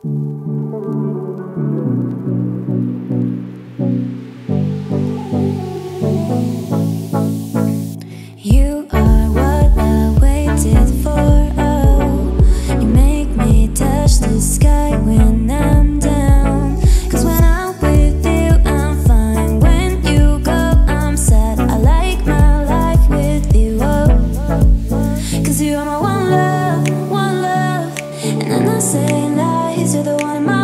You are what I waited for. Oh, you make me touch the sky when I'm down. 'Cause when I'm with you, I'm fine. When you go, I'm sad. I like my life with you. Oh, 'cause you are my one love, one love. And I'm not saying lies, you're the one in my